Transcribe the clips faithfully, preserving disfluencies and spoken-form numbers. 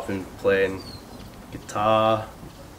I've been playing guitar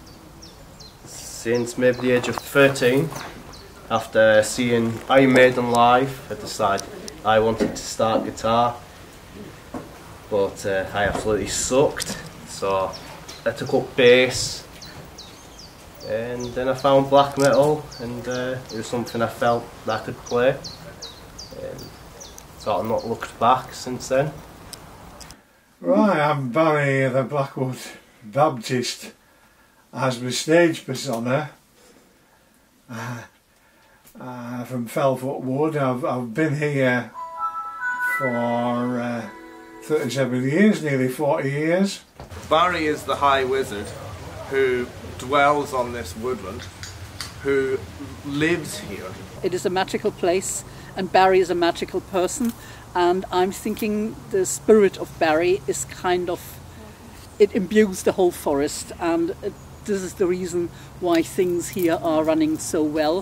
since maybe the age of thirteen. After seeing Iron Maiden live, I decided I wanted to start guitar, but uh, I absolutely sucked, so I took up bass, and then I found black metal, and uh, it was something I felt that I could play, and sort of not looked back since then. Right, I'm Barry the Blackwood Baptist as my stage persona. Uh, uh, from Felfoot Wood. I've, I've been here for uh, thirty-seven years, nearly forty years. Barry is the High Wizard who dwells on this woodland, who lives here. It is a magical place, and Barry is a magical person, and I'm thinking the spirit of Barry is kind of, it imbues the whole forest, and it, this is the reason why things here are running so well.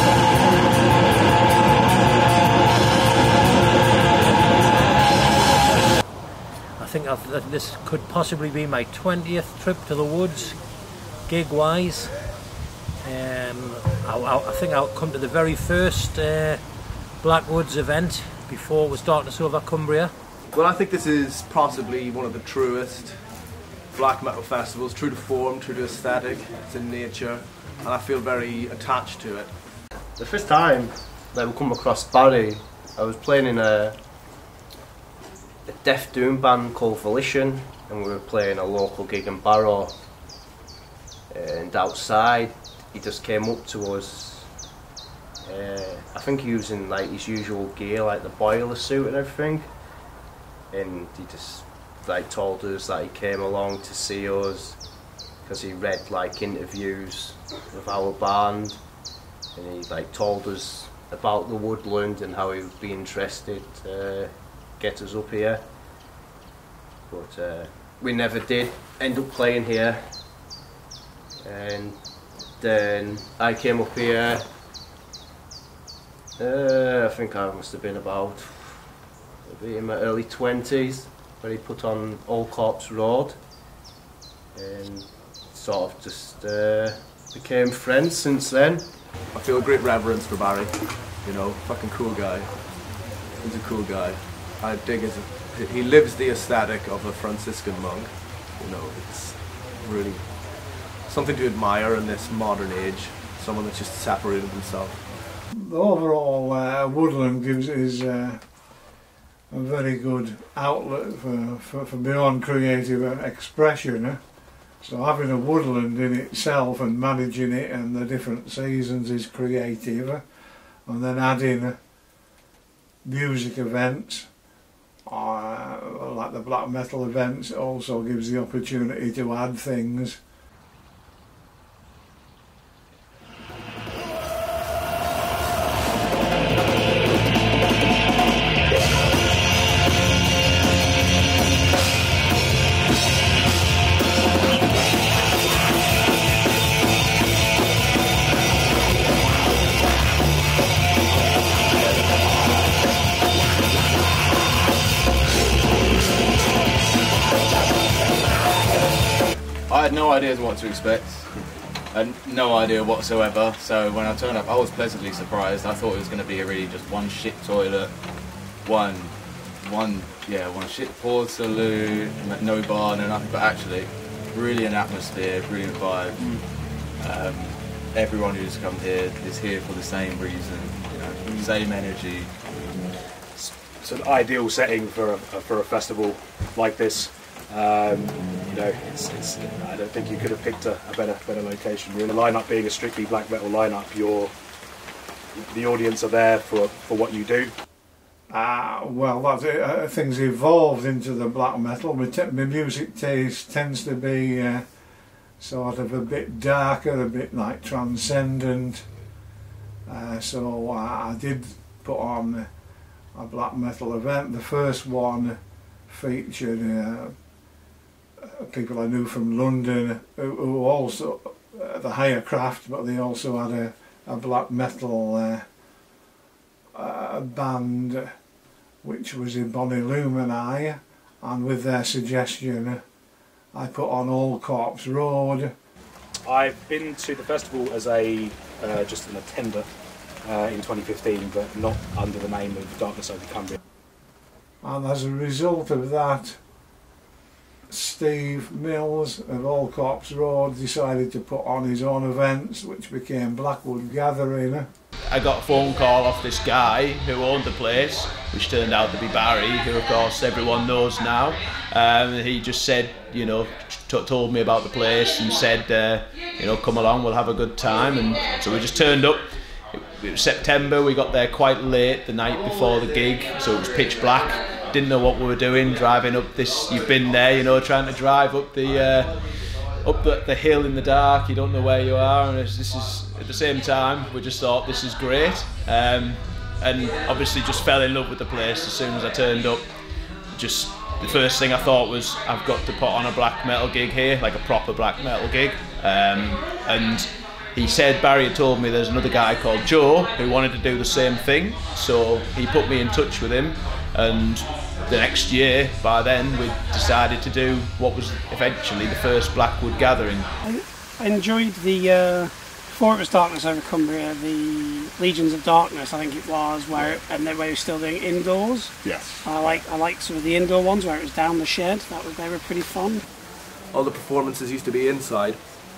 I think I've, this could possibly be my twentieth trip to the woods, gig-wise. Um, I, I, I think I'll come to the very first uh, Blackwoods event before it was darkness over Cumbria. Well, I think this is possibly one of the truest black metal festivals, true to form, true to aesthetic, it's in nature, and I feel very attached to it. The first time that we come across Barry, I was playing in a, a death doom band called Volition, and we were playing a local gig in Barrow, and outside he just came up to us. Uh, I think he was in like his usual gear, like the boiler suit and everything, and he just like told us that he came along to see us because he read like interviews of our band, and he like told us about the woodland and how he would be interested to get us up here, but uh, we never did end up playing here. And then I came up here, uh, I think I must have been about maybe in my early twenties, where he put on Old Corpse Road, and sort of just uh, became friends since then. I feel a great reverence for Barry, you know, fucking cool guy. He's a cool guy. I dig his, he lives the aesthetic of a Franciscan monk, you know, it's really something to admire in this modern age, someone that's just separated himself. The overall uh, woodland gives is uh, a very good outlet for, for, for my own creative expression. Eh? So having a woodland in itself and managing it and the different seasons is creative, eh? And then adding music events, uh, like the black metal events, also gives the opportunity to add things. I had no idea what to expect, and no idea whatsoever, so when I turned up I was pleasantly surprised. I thought it was going to be a really just one shit toilet, one, one, yeah, one shit poor saloon, no bar, no nothing, but actually really an atmosphere, brilliant vibe. Um, everyone who's come here is here for the same reason, you know, same energy. It's an ideal setting for a, for a festival like this. Um, you know, it's, it's, I don't think you could have picked a, a better better location. Really, the lineup being a strictly black metal lineup, you're, the audience are there for for what you do. Ah, uh, well, that's it. Uh, things evolved into the black metal. My, t my music taste tends to be uh, sort of a bit darker, a bit like transcendent. Uh, so uh, I did put on a black metal event. The first one featured Uh, people I knew from London who, who also uh, the higher craft, but they also had a, a black metal uh, uh, band which was in Bonnie Lumini, and with their suggestion I put on Old Corpse Road. I've been to the festival as a uh, just an attender uh, in twenty fifteen, but not under the name of Darkness Over Cumbria. And as a result of that, Steve Mills of Old Corpse Road decided to put on his own events, which became Blackwood Gathering. I got a phone call off this guy who owned the place, which turned out to be Barry, who of course everyone knows now. Um, he just said, you know, t told me about the place and said, uh, you know, come along, we'll have a good time. And so we just turned up. It, it was September, we got there quite late the night before the gig, so it was pitch black. Didn't know what we were doing, driving up this, you've been there, you know, trying to drive up the uh, up the, the hill in the dark, you don't know where you are, and this is, at the same time, we just thought this is great, um, and obviously just fell in love with the place as soon as I turned up. Just the first thing I thought was, I've got to put on a black metal gig here, like a proper black metal gig, um, and he said, Barry had told me there's another guy called Joe who wanted to do the same thing, so he put me in touch with him, and the next year, by then, we decided to do what was eventually the first Blackwood Gathering. I, I enjoyed the, uh, before it was Darkness Over Cumbria, the Legions of Darkness, I think it was, where it, and then where it was still doing indoors. Yes. I like I liked some of the indoor ones where it was down the shed. That was, they were pretty fun. All the performances used to be inside,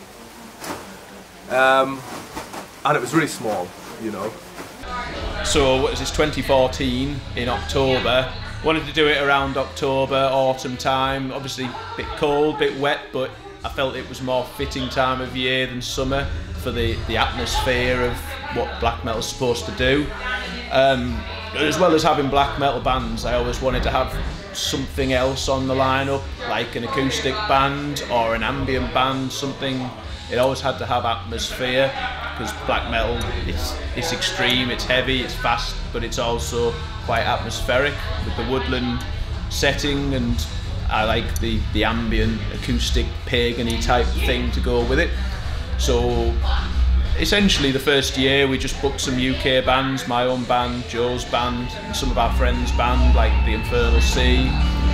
um, and it was really small, you know. So what was this, twenty fourteen in October? Wanted to do it around October, autumn time, obviously a bit cold, a bit wet, but I felt it was more fitting time of year than summer for the, the atmosphere of what black metal's supposed to do. Um, as well as having black metal bands, I always wanted to have something else on the lineup, like an acoustic band or an ambient band, something. It always had to have atmosphere, because black metal, it's, it's extreme, it's heavy, it's fast, but it's also quite atmospheric with the woodland setting, and I like the, the ambient, acoustic, pagan-y type thing to go with it. So essentially the first year we just booked some U K bands, my own band, Joe's band, and some of our friends' band like the Infernal Sea.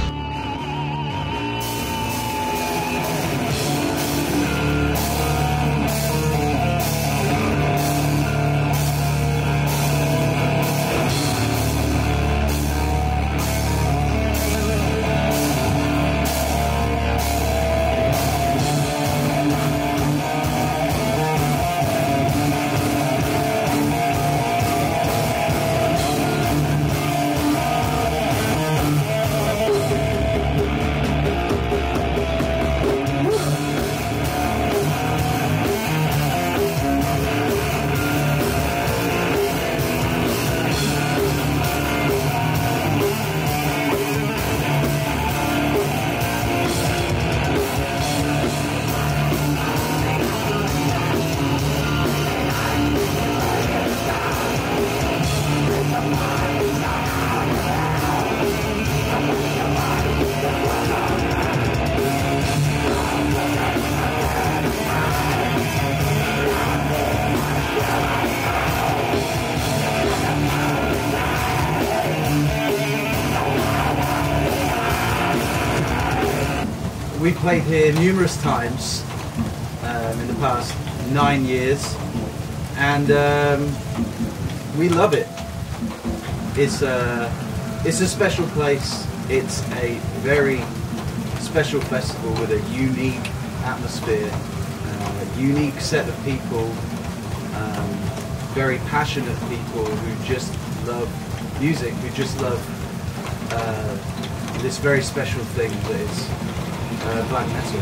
We played here numerous times um, in the past nine years, and um, we love it. It's a, it's a special place. It's a very special festival with a unique atmosphere, uh, a unique set of people, um, very passionate people who just love music, who just love uh, this very special thing that is uh, black metal.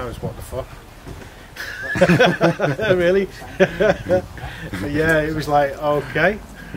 times, what the fuck? Really? But yeah, it was like, okay.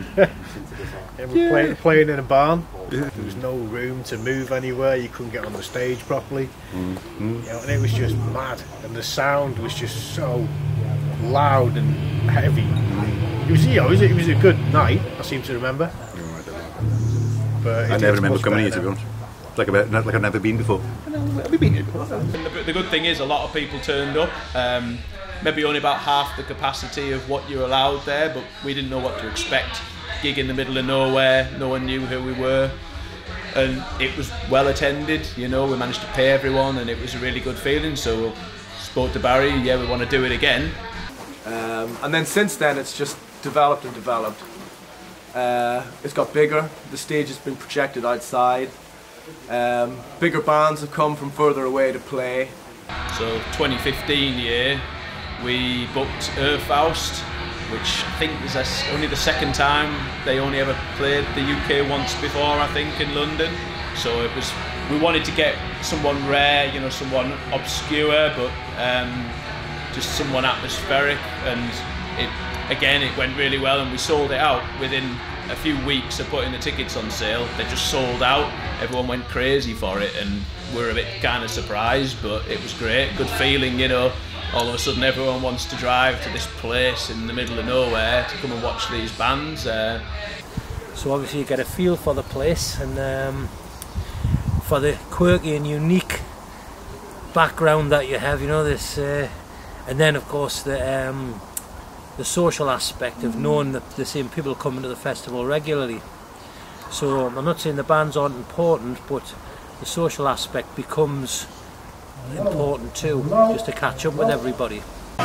And we're Yeah. play, playing in a barn. There was no room to move anywhere. You couldn't get on the stage properly. Mm-hmm. You know, and it was just mad. And the sound was just so loud and heavy. It was, you know, it was, it was a good night. I seem to remember. Oh, I don't know. But I it never is remember much coming here, better to be now. honest. Like, about, like I've never been before. Have we been here before? And the, the good thing is a lot of people turned up. Um, maybe only about half the capacity of what you're allowed there, but we didn't know what to expect. Gig in the middle of nowhere, no one knew who we were, and it was well attended. You know, we managed to pay everyone, and it was a really good feeling. So we spoke to Barry. Yeah, we want to do it again. Um, and then since then, it's just developed and developed. Uh, it's got bigger. The stage has been projected outside. Um, bigger bands have come from further away to play. So twenty fifteen year, we booked Earthfaust, which I think is only the second time. They only ever played the U K once before, I think, in London. So it was, we wanted to get someone rare, you know, someone obscure, but um, just someone atmospheric. And it, again, it went really well, and we sold it out within a few weeks of putting the tickets on sale. They just sold out. Everyone went crazy for it, and we're a bit kind of surprised, but it was great. Good feeling, you know. All of a sudden everyone wants to drive to this place in the middle of nowhere to come and watch these bands. Uh, So obviously you get a feel for the place and um, for the quirky and unique background that you have, you know, this, uh, and then of course the um, the social aspect of knowing that the same people coming to the festival regularly. So I'm not saying the bands aren't important, but the social aspect becomes important too, just to catch up with everybody.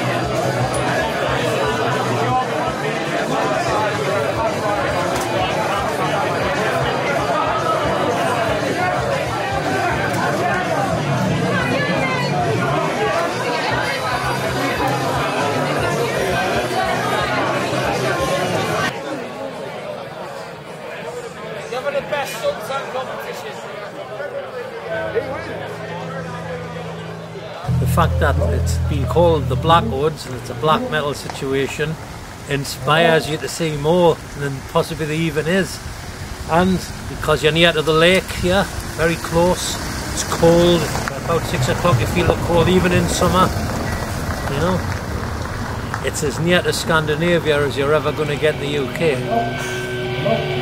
The best SZUM competition. The fact that it's been called the Blackwoods and it's a black metal situation inspires you to see more than possibly there even is. And because you're near to the lake here, very close, it's cold, about six o'clock you feel the cold even in summer, you know. It's as near to Scandinavia as you're ever going to get in the U K.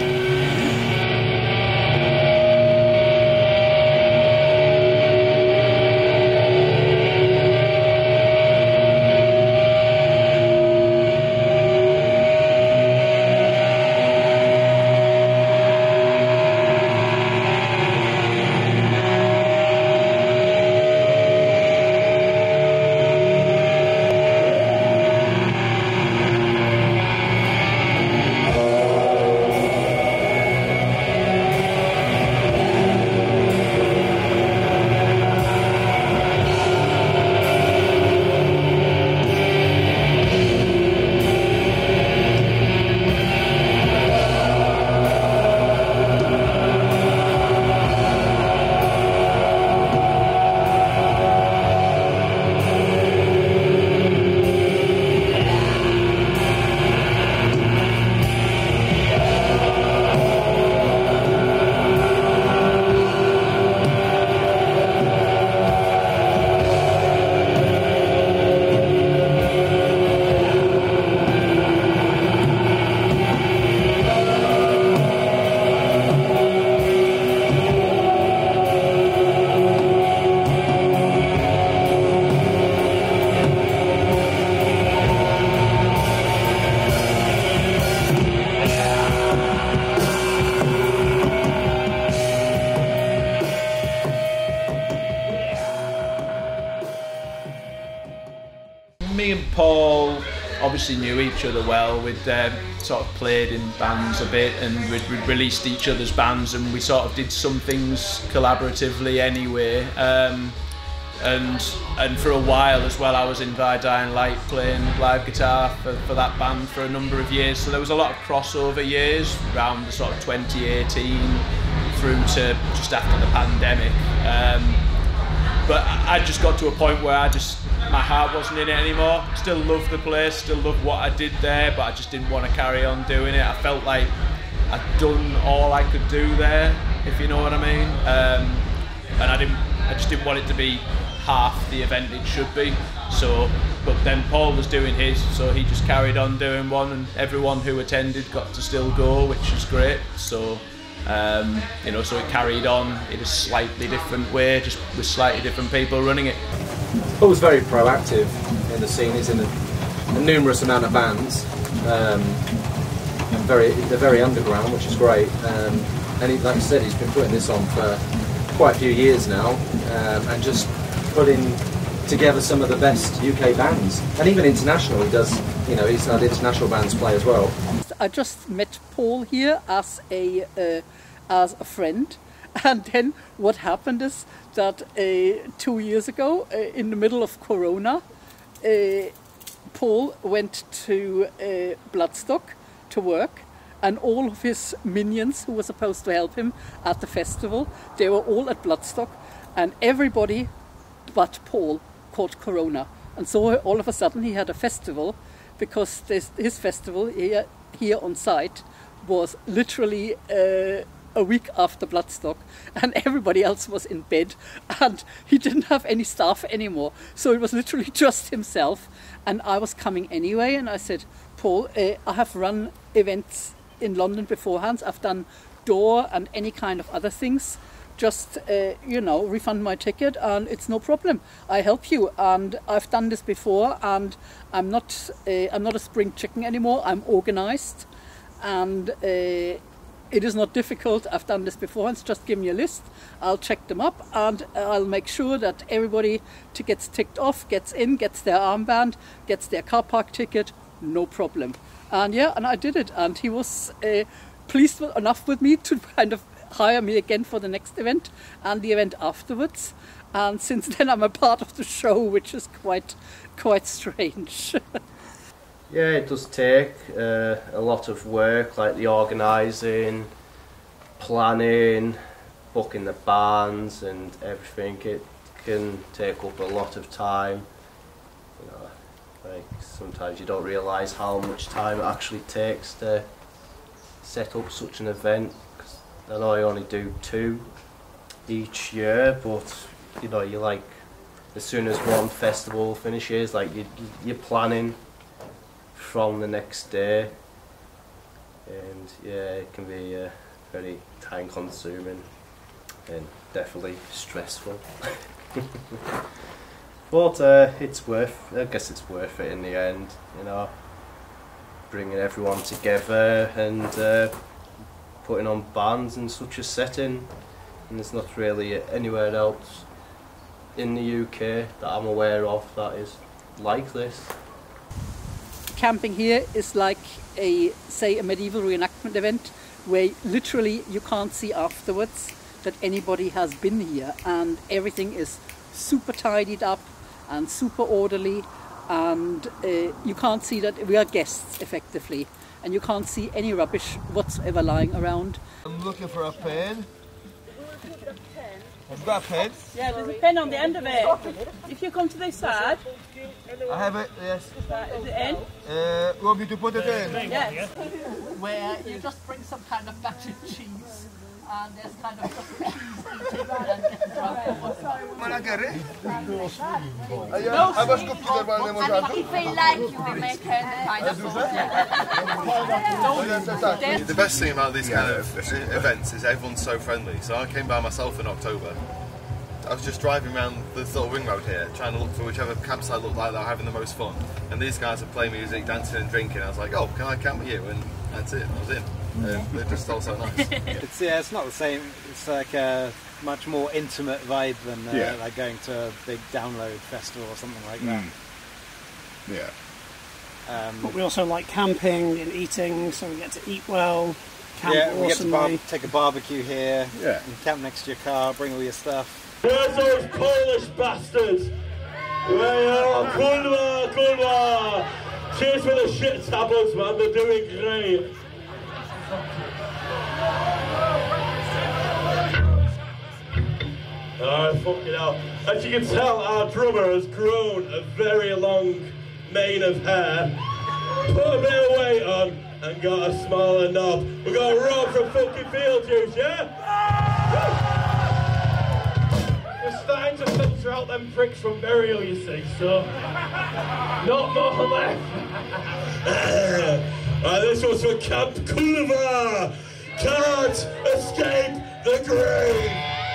Me and Paul obviously knew each other well. We'd um, sort of played in bands a bit, and we'd, we'd released each other's bands, and we sort of did some things collaboratively anyway. Um, and and for a while as well, I was in Die Dying Light playing live guitar for, for that band for a number of years. So there was a lot of crossover years around the sort of twenty eighteen through to just after the pandemic. Um, but I just got to a point where I just, my heart wasn't in it anymore. Still loved the place, still loved what I did there, but I just didn't want to carry on doing it. I felt like I'd done all I could do there, if you know what I mean. Um, and I didn't, I just didn't want it to be half the event it should be. So, but then Paul was doing his, so he just carried on doing one, and everyone who attended got to still go, which was great. So, um, you know, so it carried on in a slightly different way, just with slightly different people running it. Paul's very proactive in the scene. He's in a, a numerous amount of bands, um, and very they're very underground, which is great. Um, and he, like I said, he's been putting this on for quite a few years now, um, and just putting together some of the best U K bands, and even international. He does, you know, he's had international bands play as well. I just met Paul here as a uh, as a friend, and then what happened is that uh, two years ago, uh, in the middle of Corona, uh, Paul went to uh, Bloodstock to work, and all of his minions who were supposed to help him at the festival, they were all at Bloodstock, and everybody but Paul caught Corona. And so all of a sudden he had a festival, because this, his festival here, here on site was literally uh, a week after Bloodstock, and everybody else was in bed, and he didn't have any staff anymore. So it was literally just himself, and I was coming anyway, and I said, Paul, uh, I have run events in London beforehand. I've done door and any kind of other things. Just, uh, you know, refund my ticket and it's no problem. I help you, and I've done this before, and I'm not, uh, I'm not a spring chicken anymore. I'm organised, and uh, it is not difficult. I've done this before. Just give me a list. I'll check them up, and I'll make sure that everybody gets ticked off, gets in, gets their armband, gets their car park ticket. No problem. And yeah, and I did it, and he was uh, pleased enough with me to kind of hire me again for the next event and the event afterwards, and since then I'm a part of the show, which is quite quite strange. Yeah, it does take uh, a lot of work, like the organising, planning, booking the bands and everything. It can take up a lot of time. You know, like sometimes you don't realise how much time it actually takes to set up such an event. I know I only do two each year, but you know, you like, as soon as one festival finishes, like you, you're planning from the next day, and yeah, it can be uh, very time consuming and definitely stressful. But uh, it's worth, I guess it's worth it in the end, you know, bringing everyone together and uh, putting on bands in such a setting, and there's not really anywhere else in the U K that I'm aware of that is like this. Camping here is like a, say, a medieval reenactment event where literally you can't see afterwards that anybody has been here, and everything is super tidied up and super orderly, and uh, you can't see that we are guests effectively. And you can't see any rubbish whatsoever lying around. I'm looking for a pen. Have you got a pen? Yeah, there's a pen on the end of it. If you come to this side. I have it, yes. Right, is it in? Uh, you want me to put it in? Yes. Where you just bring some kind of battered cheese, and there's kind of just cheese eating and getting drunk. Man, I get it. No, I was good to the I mean, if they like you, they make it kind of sauce. The best thing about these kind of events is everyone's so friendly. So I came by myself in October. I was just driving around the little ring road here, trying to look for whichever campsite looked like they were having the most fun. And these guys are playing music, dancing and drinking. I was like, oh, can I camp with you? And that's it, I was in. And they're just all so nice. It's, yeah, it's not the same. It's like a much more intimate vibe than uh, Yeah. like going to a big download festival or something like that. Mm. Yeah. Um, But we also like camping and eating, so we get to eat well, camp yeah, we get to awesomely. bar take a barbecue here. Yeah. And camp next to your car, bring all your stuff. Where's those Polish bastards? Where are Cumbria, Cumbria? Cheers for the shit tablets, man, they're doing great. Alright. boy, fucking hell. As you can tell, our drummer has grown a very long mane of hair, put a bit of weight on, and got a smaller knob. We've got Rob from fucking Beetlejuice, yeah? We're starting to filter out them pricks from burial, you see, so not more left. Right, this one's for Camp Cumbria. Can't escape the grave.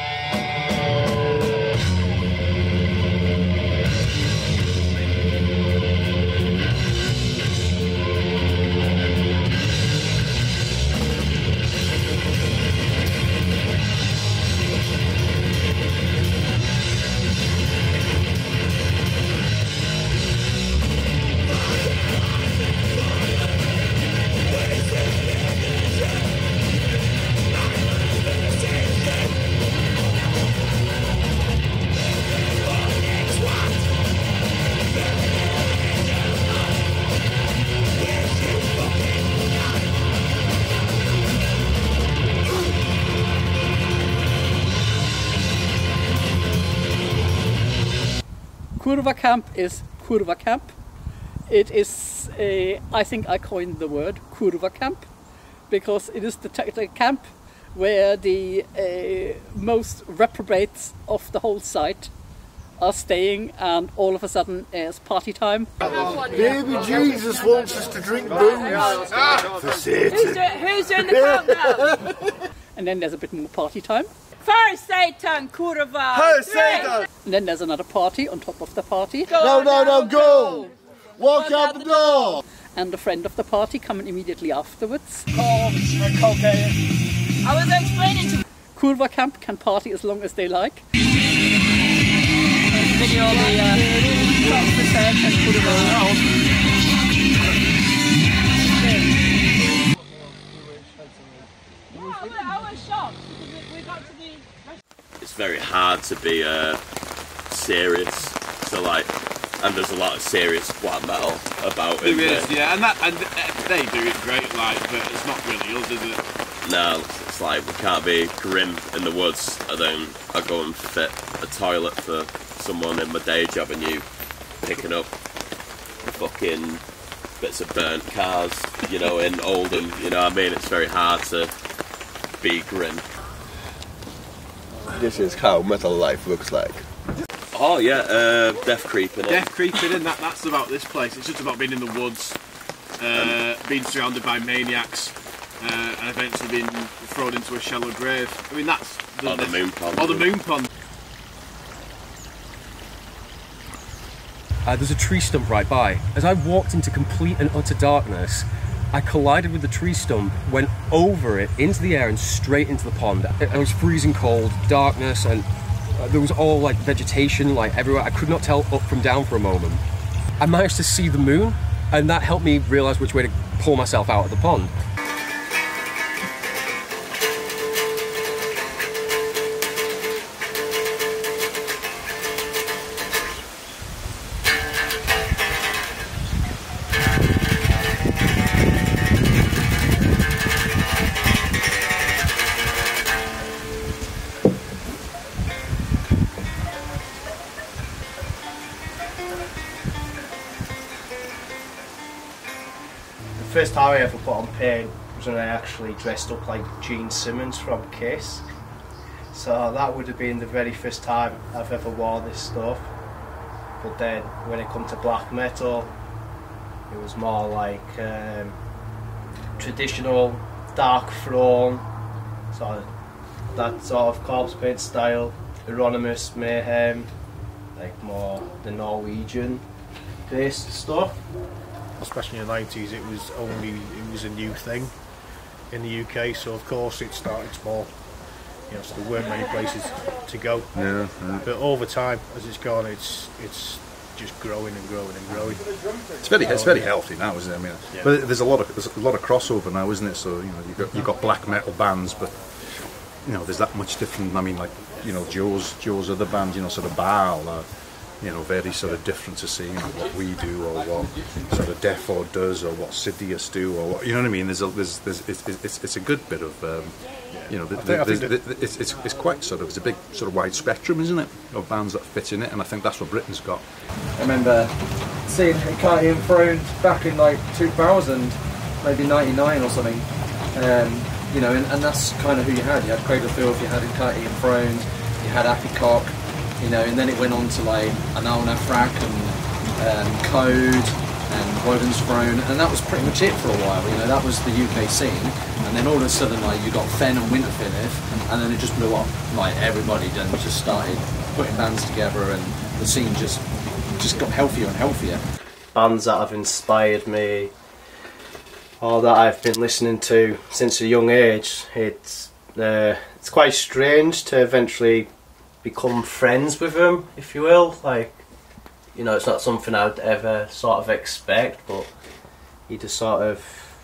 Kurva Camp is Kurva Camp. It is, a, I think I coined the word Kurva Camp because it is the, the camp where the uh, most reprobates of the whole site are staying, and all of a sudden it's party time. Baby Jesus wants us to drink booze. For Satan. Who's doing, who's doing the countdown? And then there's a bit more party time. For Satan, Kurva! For Satan! And then there's another party on top of the party. Go, No, no, no, go! go! Walk out the door! And a friend of the party coming immediately afterwards. Corpse and cocaine. I was explaining to Kurva Camp can party as long as they like. video the uh, top percent and put it around. I was shocked because we got to the... It's very hard to be uh, serious, so like, and there's a lot of serious black metal about it. There is, yeah, and that and they do it great, like, but it's not really us, is it? No, it's like we can't be grim in the woods, and then I go and fit a toilet for someone in my day job, and you picking up fucking bits of burnt cars, you know, in Oldham. You know what I mean? It's very hard to be grim. This is how metal life looks like. Oh yeah, uh, death creeping. Death creeping in, that, that's about this place. It's just about being in the woods, uh, being surrounded by maniacs, uh, and eventually being thrown into a shallow grave. I mean, that's... The, Or the moon pond. Or the moon pond. Uh, there's a tree stump right by. As I walked into complete and utter darkness, I collided with the tree stump, went over it, into the air and straight into the pond. It was freezing cold, darkness, and uh, there was all like vegetation like everywhere. I could not tell up from down for a moment. I managed to see the moon, and that helped me realise which way to pull myself out of the pond. The first time I ever put on paint was when I actually dressed up like Gene Simmons from Kiss. So that would have been the very first time I've ever worn this stuff. But then when it come to black metal, it was more like um, traditional dark throne, so that sort of corpse paint style, Euronymous, Mayhem, like more the Norwegian based stuff. Especially in the nineties, it was only it was a new thing in the U K, so of course it started small. You know, so there weren't many places to go. Yeah, yeah. But over time, as it's gone, it's it's just growing and growing and growing. It's very it's very healthy now, isn't it? I mean, Yeah. but there's a lot of there's a lot of crossover now, isn't it? So you know, you've got you've got black metal bands, but you know, there's that much different. I mean, like you know, Joe's Joe's other band, you know, sort of Baal. Uh, you know, very sort of different to seeing what we do or what sort of Defo does or what Sidious do or what, you know what I mean. There's a, there's, there's it's, it's, it's a good bit of um, you know, the, I think, I the, think the, the, it's, it's it's quite sort of it's a big sort of wide spectrum, isn't it, of bands that fit in it, and I think that's what Britain's got. I remember seeing Carty and Throne back in like two thousand, maybe ninety-nine or something. Um, you know, and, and that's kind of who you had. You had Cradle of Filth, you had Carty and Throne, you had Apicock, you know, and then it went on to like Anal Nafrak and um, Code and Woden's Throne, and that was pretty much it for a while. You know, that was the U K scene, and then all of a sudden, like, you got Fen and Winterfilleth, and then it just blew up. Like, everybody then just started putting bands together, and the scene just just got healthier and healthier. Bands that have inspired me, or that I've been listening to since a young age, it's uh, it's quite strange to eventually become friends with them, if you will. Like, you know, it's not something I'd ever sort of expect, but you just sort of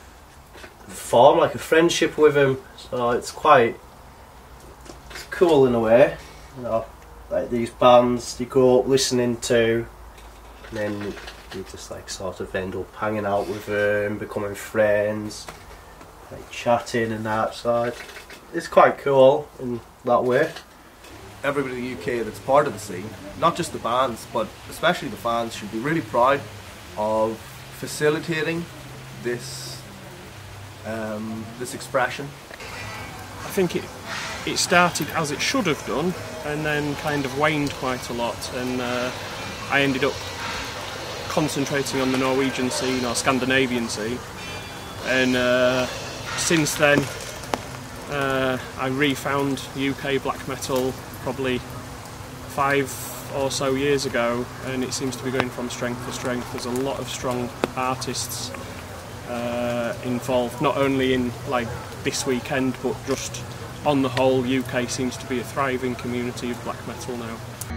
form like a friendship with him. So it's quite it's cool in a way, you know, like these bands you grow up listening to, and then you just like sort of end up hanging out with them, becoming friends, like chatting and that. So it's quite cool in that way. Everybody in the U K that's part of the scene, not just the bands, but especially the fans, should be really proud of facilitating this um, this expression. I think it it started as it should have done, and then kind of waned quite a lot, and uh, I ended up concentrating on the Norwegian scene or Scandinavian scene, and uh, since then uh, I refound U K black metal probably five or so years ago, and it seems to be going from strength to strength. There's a lot of strong artists uh, involved, not only in like this weekend, but just on the whole. U K seems to be a thriving community of black metal now.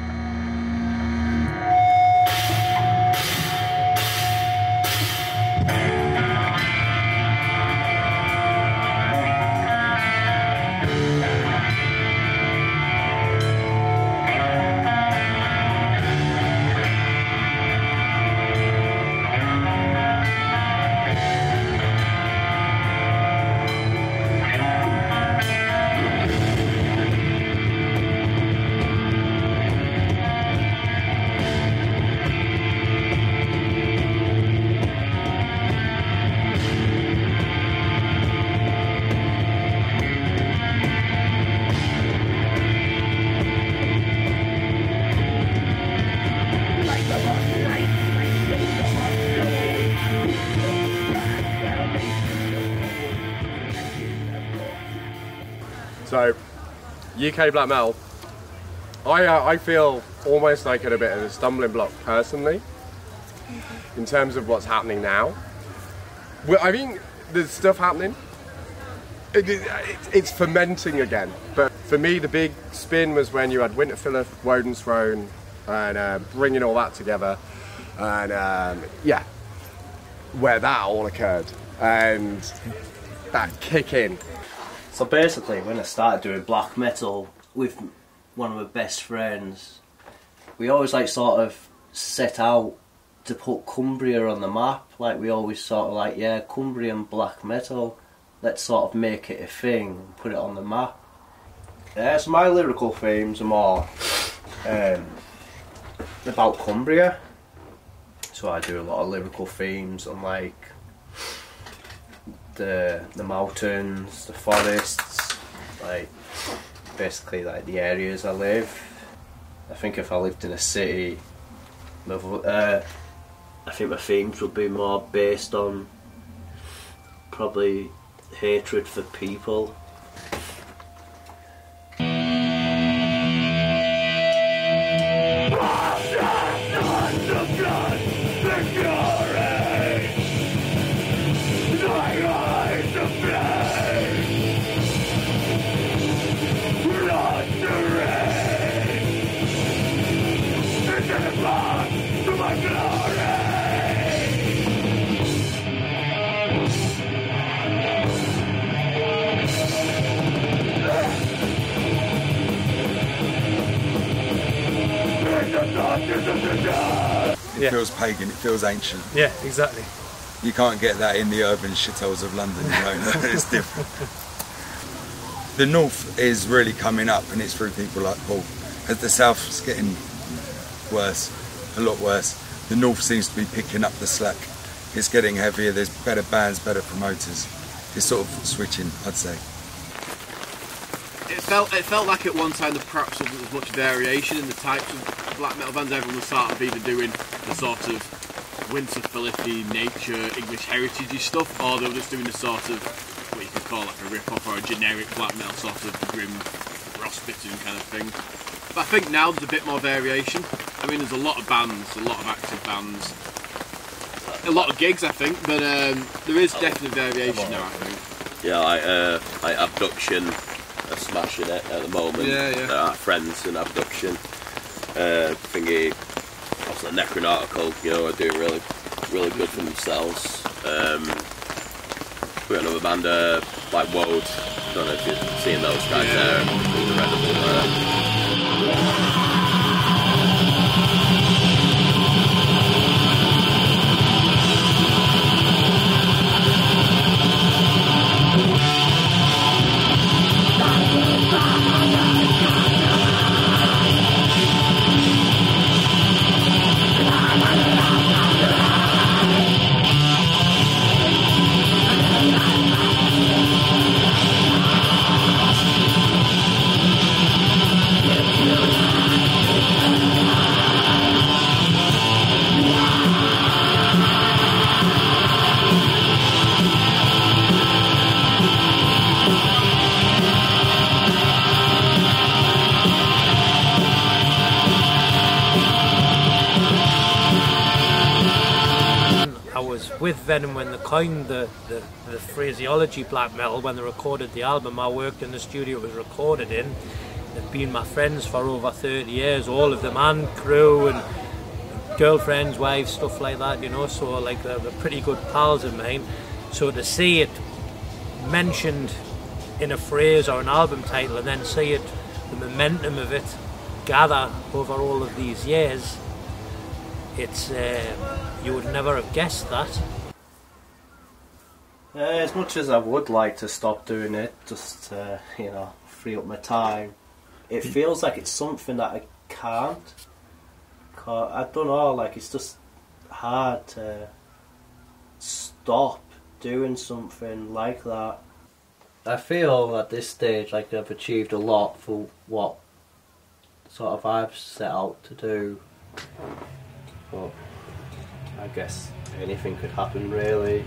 So, U K black metal, I uh, I feel almost like at a bit of a stumbling block personally, in terms of what's happening now. Well, I mean, there's stuff happening. It, it, it's fermenting again. But for me, the big spin was when you had Winterfilleth, Woden's Throne, and uh, bringing all that together, and um, yeah, where that all occurred, and that kick in. So basically, when I started doing black metal with one of my best friends, we always like sort of set out to put Cumbria on the map. Like, we always sort of like, yeah, Cumbrian black metal, let's sort of make it a thing and put it on the map. Yeah, so my lyrical themes are more um, about Cumbria. So I do a lot of lyrical themes on like the the mountains, the forests, like basically like the areas I live. I think if I lived in a city, uh, I think my themes would be more based on probably hatred for people. It Yeah. feels pagan, it feels ancient. Yeah, exactly. You can't get that in the urban shitholes of London, you know, it's different. The north is really coming up, and it's through people like Paul. As the south's getting worse, a lot worse, the north seems to be picking up the slack. It's getting heavier, there's better bands, better promoters. It's sort of switching, I'd say. It felt it felt like at one time there perhaps wasn't as much variation in the types of black metal bands. Everyone was sort of either doing the sort of Winter Philippi, nature, English heritage stuff, or they were just doing the sort of what you could call like a rip-off or a generic black metal sort of grim Ross Spittoon kind of thing. But I think now there's a bit more variation. I mean, there's a lot of bands, a lot of active bands, a lot of gigs, I think, but um, there is definitely variation now, I think. Yeah, like, uh, like Abduction are smashing it at the moment. Yeah, yeah. There are friends in Abduction. Uh, thingy, also Necronautical, you know, are doing really, really good for themselves. Um, we got another band, uh, like Woad. I don't know if you've seen those guys Yeah. there. Incredible. Uh, with Venom when they coined the, the, the phraseology black metal when they recorded the album. I worked in the studio it was recorded in. They've been my friends for over thirty years, all of them, and crew and girlfriends, wives, stuff like that, you know, so like they're, they're pretty good pals of mine. So to see it mentioned in a phrase or an album title and then see it, the momentum of it gather over all of these years, it's uh, you would never have guessed that. Uh, as much as I would like to stop doing it, just uh, you know, free up my time, it feels like it's something that I can't. I don't know, like it's just hard to stop doing something like that. I feel at this stage like I've achieved a lot for what sort of I've set out to do. But I guess anything could happen, really.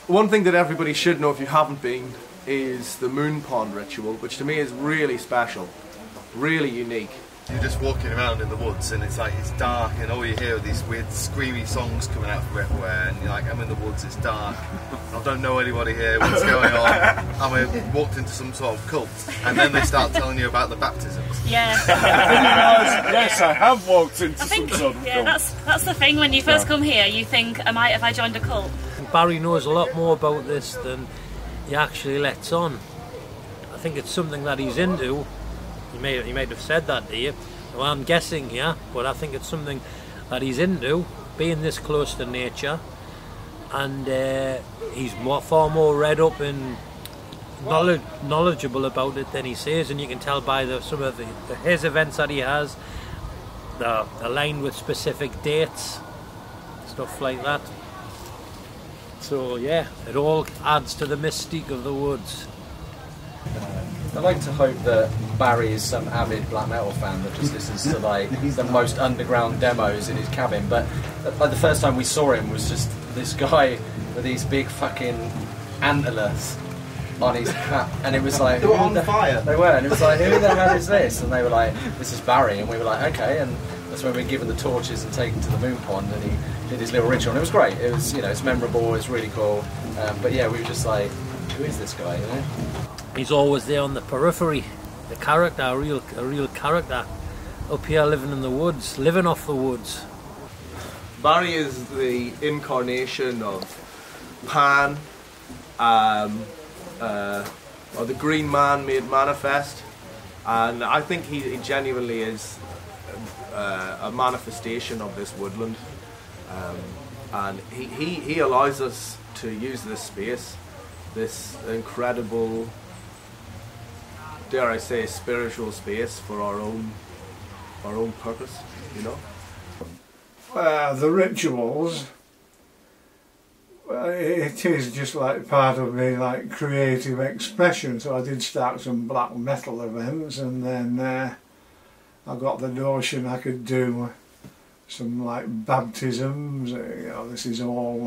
one thing that everybody should know if you haven't been is the moon pond ritual, which to me is really special, really unique. You're just walking around in the woods and it's like it's dark and all you hear are these weird screamy songs coming out from everywhere and you're like, I'm in the woods, it's dark, I don't know anybody here, what's going on? I'm walked into some sort of cult and then they start telling you about the baptisms. Yeah. Yes, I have walked into I think, some sort of yeah, cult. that's that's the thing. When you first Yeah. come here, you think, "Am I? Have I joined a cult?" Barry knows a lot more about this than he actually lets on. I think it's something that he's into. He may he might have said that to you. Well, I'm guessing, yeah, but I think it's something that he's into, being this close to nature, and uh, he's more, far more read up and knowledge, knowledgeable about it than he says, and you can tell by the, some of the, the, his events that he has, they're aligned with specific dates, stuff like that. So yeah, it all adds to the mystique of the woods. I'd like to hope that Barry is some avid black metal fan that just listens to like the most underground demos in his cabin. But like the first time we saw him was just this guy with these big fucking antlers on his cap, and it was like They were who on the- fire. They were, and it was like, who the hell is this? And they were like, this is Barry, and we were like, okay. And that's when we were given the torches and taken to the moon pond, and he did his little ritual, and it was great. It was, you know, it's memorable. It's really cool. Um, but yeah, we were just like, who is this guy? You know. He's always there on the periphery, the character, a real, a real character, up here living in the woods, living off the woods. Barry is the incarnation of Pan, um, uh, or the Green Man made manifest, and I think he, he genuinely is uh, a manifestation of this woodland, um, and he, he, he allows us to use this space, this incredible, dare I say, spiritual space for our own our own purpose, you know. Uh, the rituals, well, it is just like part of me, like creative expression. So I did start some black metal events, and then uh, I got the notion I could do some like baptisms. You know, this is all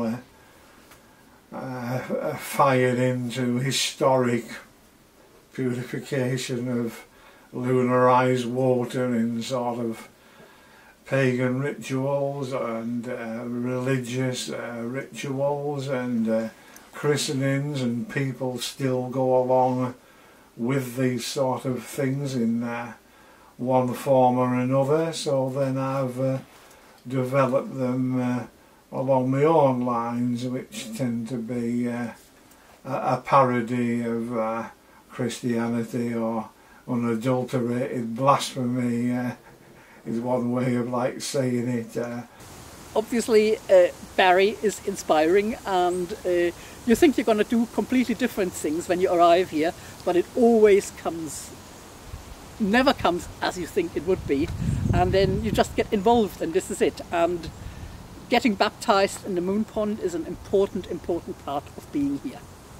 uh, uh, fired into historic purification of lunarized water in sort of pagan rituals and uh, religious uh, rituals and uh, christenings, and people still go along with these sort of things in uh, one form or another. So then I've uh, developed them uh, along my own lines, which tend to be uh, a, a parody of uh, Christianity, or unadulterated blasphemy uh, is one way of like saying it. Uh. Obviously uh, Barry is inspiring, and uh, you think you're going to do completely different things when you arrive here, but it always comes, never comes as you think it would be, and then you just get involved, and this is it. And getting baptized in the moon pond is an important, important part of being here.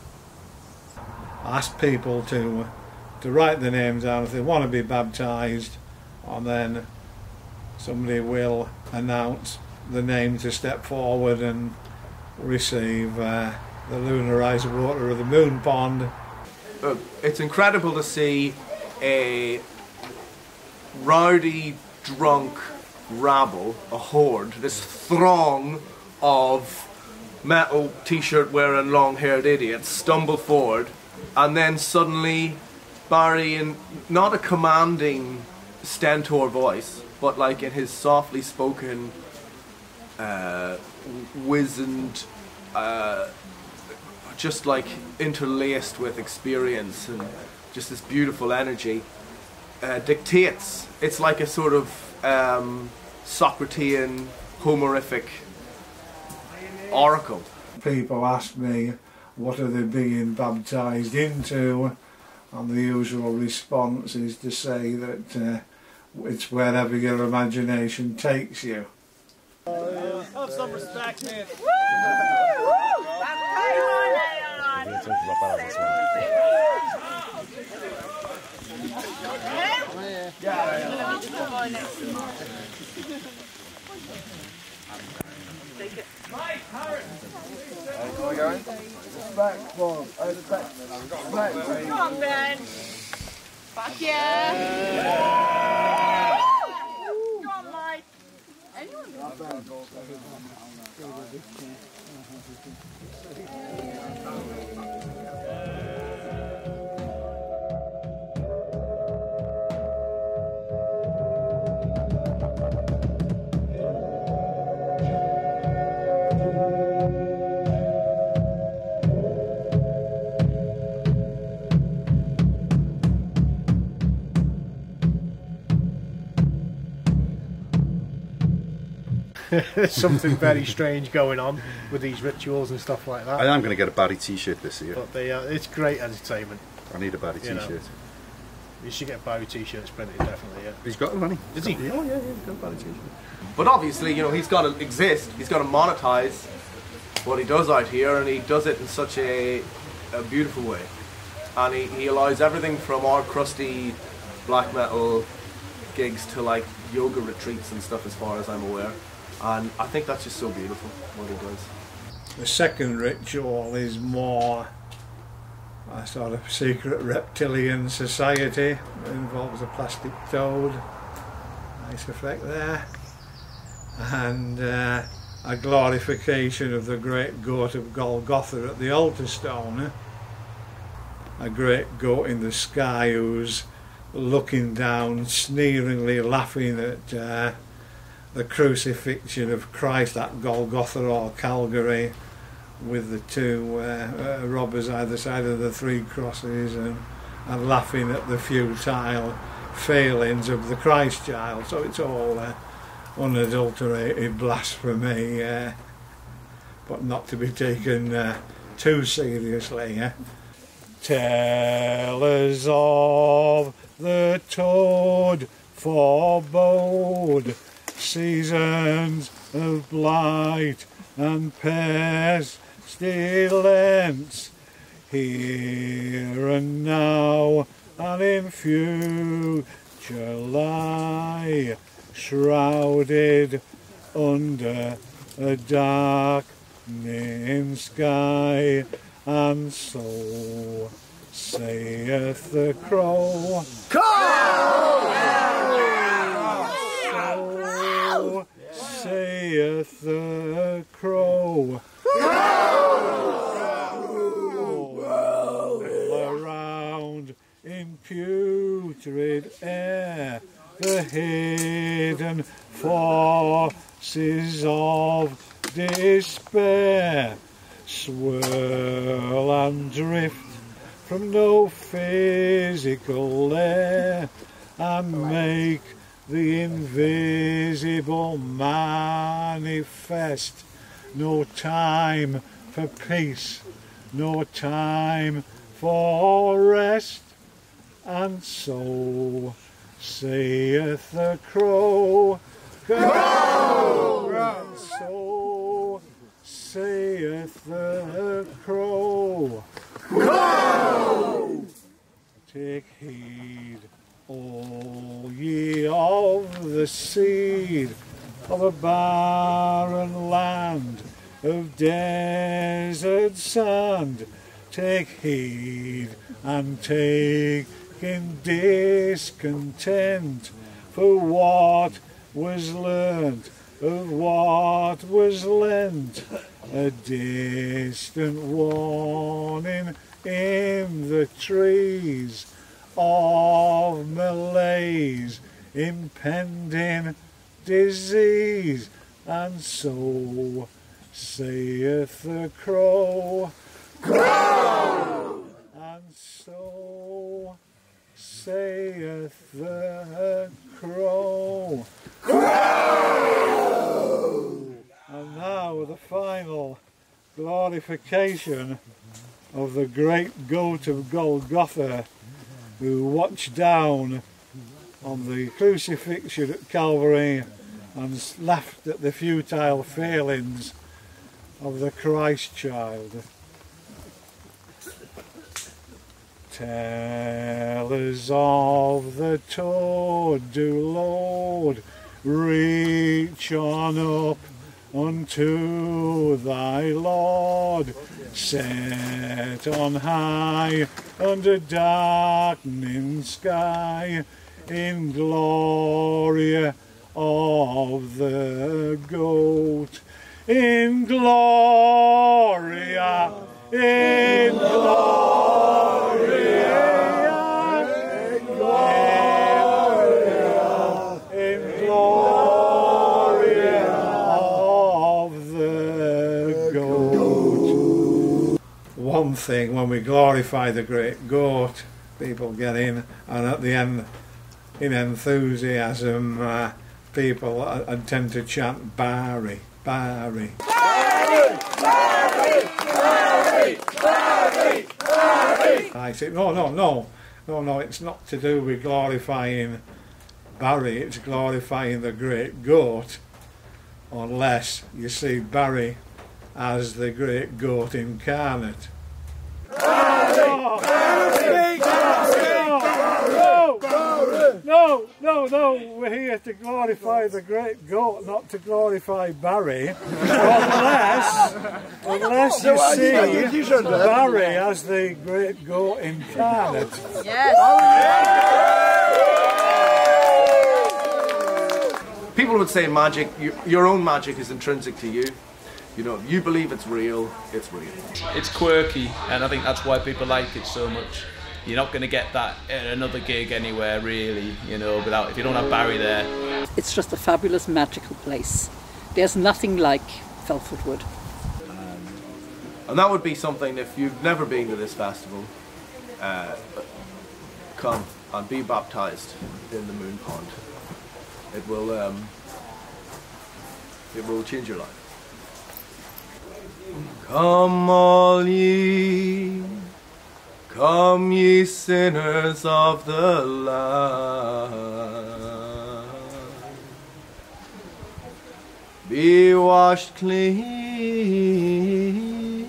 I ask people to to write their names down if they want to be baptized, and then somebody will announce the name to step forward and receive uh, the lunarized water of the moon pond. Uh, it's incredible to see a rowdy, drunk rabble, a horde, this throng of metal t-shirt wearing long-haired idiots stumble forward, and then suddenly Barry, in not a commanding stentor voice, but like in his softly spoken, uh, wizened, uh, just like interlaced with experience and just this beautiful energy, uh, dictates. It's like a sort of um, Socratean, Homerific oracle. People ask me, what are they being baptized into? And the usual response is to say that uh, it's wherever your imagination takes you. Have some respect, man. Am I going? respect, Bob. I respect. Respect. Come on, Ben. Fuck yeah. Go on, Mike. Anyone? There's something very strange going on with these rituals and stuff like that. I am going to get a Barry t-shirt this year. But they are, it's great entertainment. I need a Barry You know. t-shirt. You should get Barry t-shirts printed, definitely, yeah. He's got them, hasn't he? Is he? Oh yeah, yeah, he's got a Barry t-shirt. But obviously, you know, he's got to exist. He's got to monetize what he does out here, and he does it in such a, a beautiful way. And he, he allows everything from our crusty black metal gigs to like yoga retreats and stuff, as far as I'm aware. And I think that's just so beautiful what he does. The second ritual is more a sort of secret reptilian society. It involves a plastic toad. Nice effect there. And uh, a glorification of the great goat of Golgotha at the altar stone. A great goat in the sky who's looking down, sneeringly laughing at uh, the crucifixion of Christ at Golgotha or Calvary, with the two uh, uh, robbers either side of the three crosses, and, and laughing at the futile failings of the Christ child. So it's all uh, unadulterated blasphemy, uh, but not to be taken uh, too seriously. Uh. Tell us of the toad forebode, seasons of blight and pestilence, here and now and in future lie, shrouded under a darkening sky, and so saith the crow. So saith the crow. All around in putrid air, the hidden forces of despair swirl and drift from no physical lair, and make the invisible manifest. No time for peace, no time for rest, and so saith the crow. Go! And so saith the crow. Go! Take heed, all ye of the seed of a barren land, of desert sand. Take heed and take in discontent, for what was learnt, of what was lent, a distant warning in the trees of malaise, impending disease, and so saith the crow. Crow! And so saith the crow. Crow! And now the final glorification of the great goat of Golgotha, who watched down on the crucifixion at Calvary and laughed at the futile failings of the Christ child. Tell us of the toad, do Lord, reach on up unto thy Lord, set on high under darkening sky, in glory of the goat, in gloria, in gloria, in gloria, in gloria of the goat. One thing, when we glorify the great goat, people get in, and at the end, in enthusiasm, uh, people uh, uh, tend to chant Barry, Barry. Barry, Barry, Barry, Barry, Barry. I say, no, no, no, no, no, it's not to do with glorifying Barry, it's glorifying the great goat, unless you see Barry as the great goat incarnate. Barry, Barry, Barry, No, no, no, we're here to glorify the great goat, not to glorify Barry. Unless, unless you see Barry as the great goat incarnate. Yes. People would say magic, you, your own magic is intrinsic to you. You know, if you believe it's real, it's real. It's quirky, and I think that's why people like it so much. You're not going to get that at another gig anywhere, really, you know, without, if you don't have Barry there. It's just a fabulous, magical place. There's nothing like Felford Wood. And that would be something, if you've never been to this festival, uh, come and be baptised in the Moon Pond. It will, um, it will change your life. Come all ye, come ye sinners of the land, be washed clean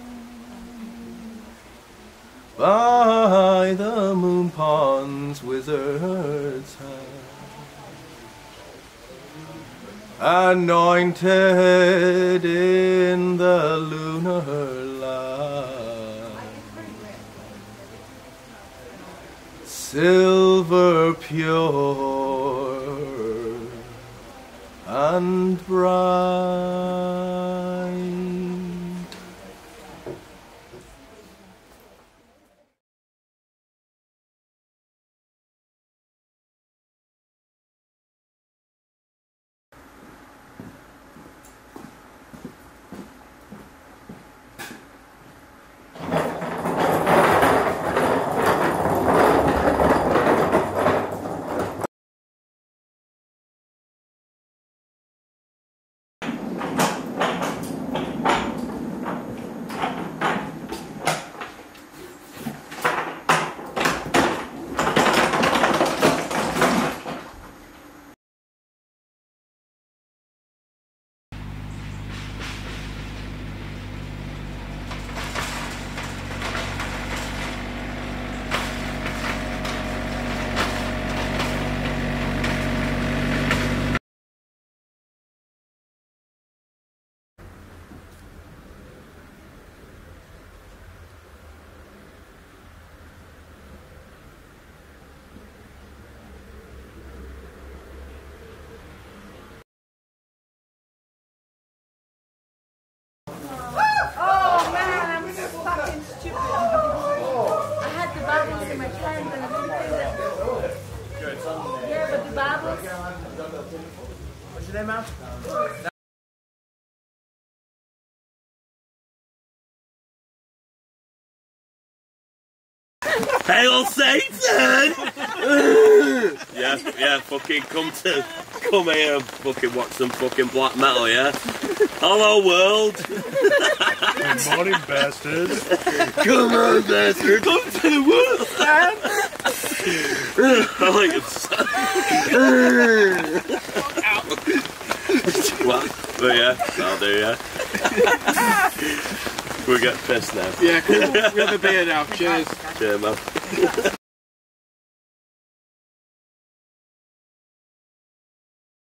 by the Moon Pond's wizard's hand, anointed in the lunar light, silver pure and bright. Oh man, I'm so fucking stupid. I had the bubbles in my hand and I didn't feel it. Yeah, but the bubbles. What's your name, man? Hail Satan! yeah, yeah, fucking come to, come here and fucking watch some fucking black metal, yeah? Hello world! Good morning, bastards. Come on, bastard! Come to the world, man! I like it. Well, but yeah, that'll do, yeah. We'll get pissed now. Yeah, cool. We have a beer now. Cheers. Cheers, man.